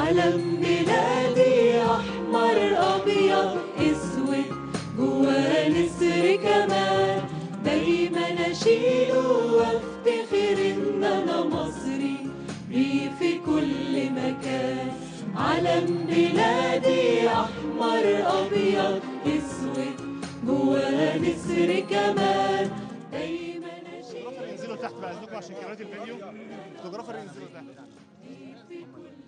علم بلادي أحمر أبيض أسود جوا نسر كمان، دايما أشيله وافتخر إن أنا مصري بيه في كل مكان. علم بلادي أحمر أبيض أسود جوا نسر كمان، دايما أشيله. ينزلوا تحت بقى اذنكم عشان كاميرات الفيديو، الفوتوغرافر ينزلوا تحت.